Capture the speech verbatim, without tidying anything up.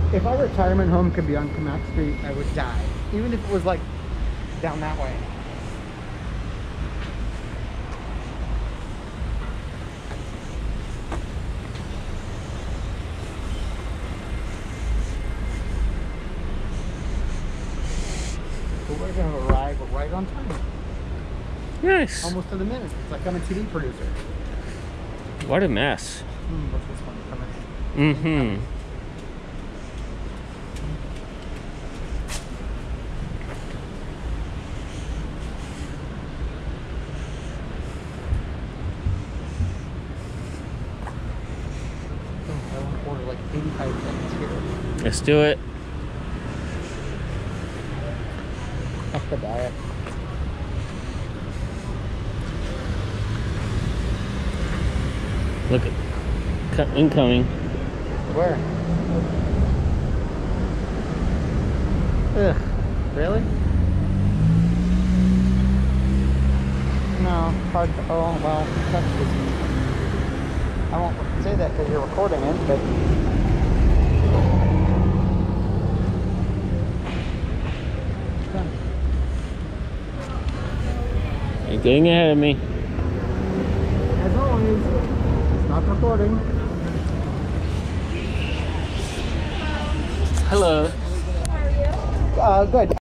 If our retirement home could be on Camac Street, I would die. Even if it was like down that way. But we're gonna arrive right on time. Nice. Almost to the minute. It's like I'm a T V producer. What a mess. Hmm, what's this one coming? Mm-hmm. Oh, I want to order like eighty-five seconds here. Let's do it. Up the diet. Look at incoming. Where? Ugh. Really? No, hard to. Oh, well, touch this. I won't say that because you're recording it, but. You're getting ahead of me. As always, it's not recording. Hello. Uh, good.